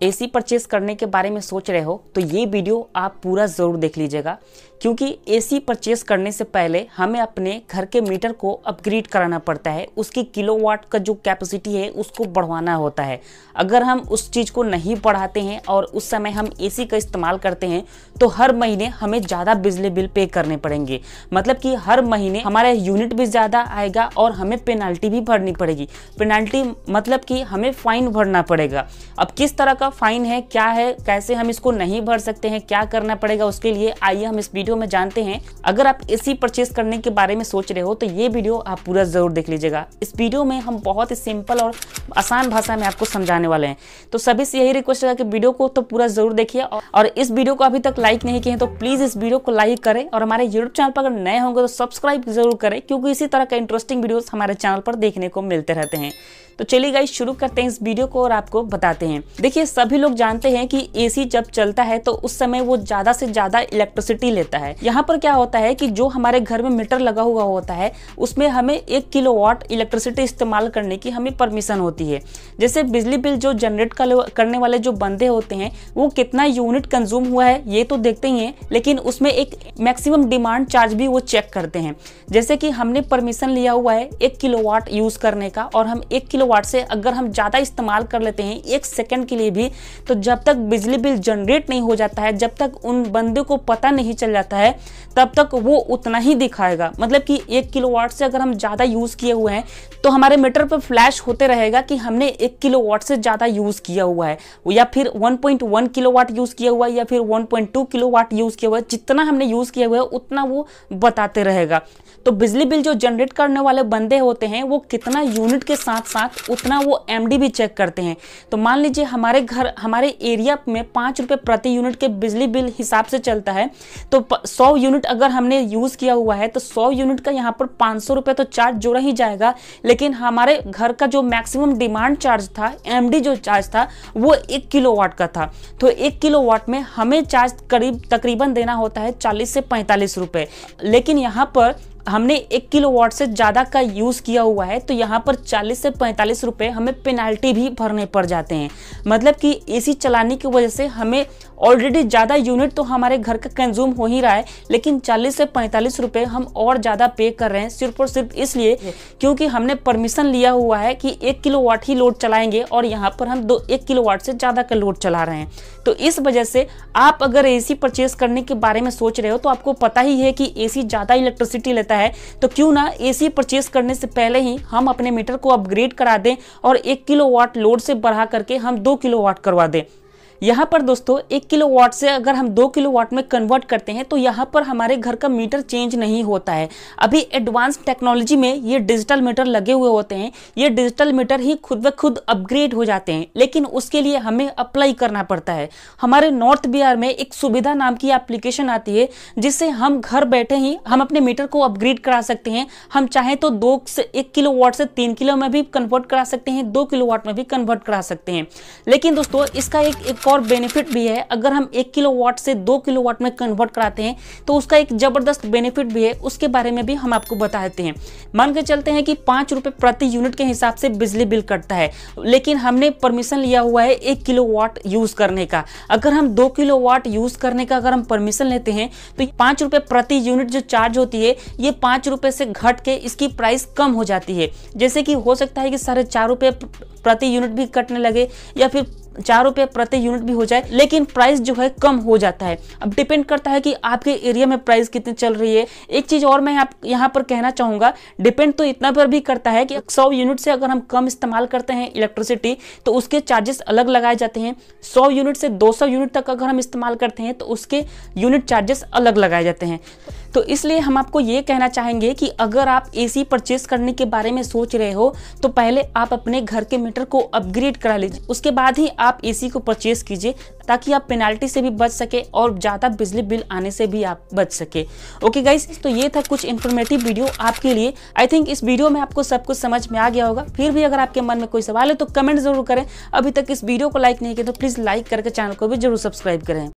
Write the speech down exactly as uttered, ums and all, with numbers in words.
AC purchase करने के बारे में सोच रहे हो तो ये वीडियो आप पूरा ज़रूर देख लीजिएगा, क्योंकि एसी परचेस करने से पहले हमें अपने घर के मीटर को अपग्रेड कराना पड़ता है। उसकी किलोवाट का जो कैपेसिटी है उसको बढ़वाना होता है। अगर हम उस चीज़ को नहीं बढ़ाते हैं और उस समय हम एसी का इस्तेमाल करते हैं तो हर महीने हमें ज़्यादा बिजली बिल पे करने पड़ेंगे। मतलब कि हर महीने हमारा यूनिट भी ज़्यादा आएगा और हमें पेनाल्टी भी भरनी पड़ेगी। पेनाल्टी मतलब कि हमें फ़ाइन भरना पड़ेगा। अब किस तरह का फ़ाइन है, क्या है, कैसे हम इसको नहीं भर सकते हैं, क्या करना पड़ेगा, उसके लिए आइए हम इस वीडियो में जानते हैं। अगर आप एसी परचेस करने के बारे में सोच रहे हो तो ये वीडियो आप पूरा ज़रूर देख लीजिएगा। इस वीडियो में हम बहुत ही सिंपल और आसान भाषा में आपको समझाने वाले हैं। तो सभी से यही रिक्वेस्ट है कि वीडियो को तो पूरा ज़रूर देखिए और इस वीडियो को अभी तक लाइक नहीं किए हैं तो प्लीज़ इस वीडियो को लाइक करें और हमारे यूट्यूब चैनल पर अगर नए होंगे तो सब्सक्राइब जरूर करें, क्योंकि इसी तरह का इंटरेस्टिंग वीडियोस हमारे चैनल पर देखने को मिलते रहते हैं। तो चलिए गाइस शुरू करते हैं इस वीडियो को और आपको बताते हैं। देखिए, सभी लोग जानते हैं कि एसी जब चलता है तो उस समय वो ज्यादा से ज्यादा इलेक्ट्रिसिटी लेता है। यहाँ पर क्या होता है कि जो हमारे घर में मीटर लगा हुआ होता है उसमें हमें एक किलोवाट इलेक्ट्रिसिटी इस्तेमाल करने की हमें परमिशन होती है। जैसे बिजली बिल जो जनरेट करने वाले जो बंदे होते हैं वो कितना यूनिट कंज्यूम हुआ है ये तो देखते ही हैं, लेकिन उसमें एक मैक्सिमम डिमांड चार्ज भी वो चेक करते हैं। जैसे कि हमने परमिशन लिया हुआ है एक किलोवाट यूज करने का और हम एक किलोवाट से अगर हम ज़्यादा इस्तेमाल कर लेते हैं एक सेकंड के लिए भी, तो जब तक बिजली बिल जनरेट नहीं हो जाता है, जब तक उन बंदे को पता नहीं चल जाता है, तब तक वो उतना ही दिखाएगा। मतलब कि एक किलोवाट से अगर हम ज़्यादा यूज़ किए हुए हैं तो हमारे मीटर पर फ्लैश होते रहेगा कि हमने एक किलोवाट से ज़्यादा यूज़ किया हुआ है, या फिर one point one kilowatt use किया हुआ है, या फिर one point two kilowatt use किया हुआ है। जितना हमने यूज़ किया हुआ है उतना वो बताते रहेगा। तो बिजली बिल जो जनरेट करने वाले बंदे होते हैं वो कितना यूनिट के साथ साथ उतना वो एमडी भी चेक करते हैं। तो मान लीजिए हमारे घर हमारे एरिया में पाँच रुपये प्रति यूनिट के बिजली बिल हिसाब से चलता है, तो सौ यूनिट अगर हमने यूज़ किया हुआ है तो सौ यूनिट का यहाँ पर पाँच सौ रुपये तो चार्ज जोड़ा ही जाएगा। लेकिन हमारे घर का जो मैक्सिमम डिमांड चार्ज था, एमडी जो चार्ज था, वो एक किलोवाट का था। तो एक किलोवाट में हमें चार्ज करीब तकरीबन देना होता है चालीस से पैंतालीस रुपये। लेकिन यहाँ पर हमने एक किलोवाट से ज़्यादा का यूज़ किया हुआ है तो यहाँ पर चालीस से पैंतालीस रुपए हमें पेनाल्टी भी भरने पड़ जाते हैं। मतलब कि एसी चलाने की वजह से हमें ऑलरेडी ज़्यादा यूनिट तो हमारे घर का कंज्यूम हो ही रहा है, लेकिन चालीस से पैंतालीस रुपए हम और ज़्यादा पे कर रहे हैं सिर्फ और सिर्फ इसलिए क्योंकि हमने परमिशन लिया हुआ है कि एक किलोवाट ही लोड चलाएंगे और यहाँ पर हम दो एक किलोवाट से ज़्यादा का लोड चला रहे हैं। तो इस वजह से आप अगर एसी परचेस करने के बारे में सोच रहे हो तो आपको पता ही है कि एसी ज़्यादा इलेक्ट्रिसिटी लेता है, तो क्यों ना एसी परचेस करने से पहले ही हम अपने मीटर को अपग्रेड करा दें और एक किलोवाट लोड से बढ़ा करके हम दो किलोवाट करवा दें। यहाँ पर दोस्तों एक किलोवाट से अगर हम दो किलोवाट में कन्वर्ट करते हैं तो यहाँ पर हमारे घर का मीटर चेंज नहीं होता है। अभी एडवांस टेक्नोलॉजी में ये डिजिटल मीटर लगे हुए होते हैं। ये डिजिटल मीटर ही खुद ब खुद अपग्रेड हो जाते हैं, लेकिन उसके लिए हमें अप्लाई करना पड़ता है। हमारे नॉर्थ बिहार में एक सुविधा नाम की एप्लीकेशन आती है जिससे हम घर बैठे ही हम अपने मीटर को अपग्रेड करा सकते हैं। हम चाहें तो दो से एक किलोवाट से तीन किलो में भी कन्वर्ट करा सकते हैं, दो किलोवाट में भी कन्वर्ट करा सकते हैं। लेकिन दोस्तों इसका एक एक और बेनिफिट भी है। अगर हम एक किलोवाट से दो किलोवाट में कन्वर्ट कराते हैं तो उसका एक जबरदस्त बेनिफिट भी है, उसके बारे में भी हम आपको बताते हैं। मान के चलते हैं कि पाँच रुपये प्रति यूनिट के हिसाब से बिजली बिल कटता है, लेकिन हमने परमिशन लिया हुआ है एक किलोवाट यूज करने का। अगर हम दो किलोवाट यूज करने का अगर हम परमिशन लेते हैं तो पाँच रुपये प्रति यूनिट जो चार्ज होती है ये पाँच रुपये से घट के इसकी प्राइस कम हो जाती है। जैसे कि हो सकता है कि साढ़े चार रुपये प्रति यूनिट भी कटने लगे या फिर चार रुपये प्रति यूनिट भी हो जाए, लेकिन प्राइस जो है कम हो जाता है। अब डिपेंड करता है कि आपके एरिया में प्राइस कितनी चल रही है। एक चीज और मैं आप यहाँ पर कहना चाहूंगा, डिपेंड तो इतना पर भी करता है कि सौ यूनिट से अगर हम कम इस्तेमाल करते हैं इलेक्ट्रिसिटी तो उसके चार्जेस अलग लगाए जाते हैं। सौ यूनिट से दो सौ यूनिट तक अगर हम इस्तेमाल करते हैं तो उसके यूनिट चार्जेस अलग लगाए जाते हैं। तो इसलिए हम आपको ये कहना चाहेंगे कि अगर आप एसी परचेस करने के बारे में सोच रहे हो तो पहले आप अपने घर के मीटर को अपग्रेड करा लीजिए, उसके बाद ही आप एसी को परचेस कीजिए ताकि आप पेनाल्टी से भी बच सके और ज़्यादा बिजली बिल आने से भी आप बच सके। ओके गाइस, तो ये था कुछ इन्फॉर्मेटिव वीडियो आपके लिए। आई थिंक इस वीडियो में आपको सब कुछ समझ में आ गया होगा। फिर भी अगर आपके मन में कोई सवाल है तो कमेंट जरूर करें। अभी तक इस वीडियो को लाइक नहीं किया तो प्लीज़ लाइक करके चैनल को भी जरूर सब्सक्राइब करें।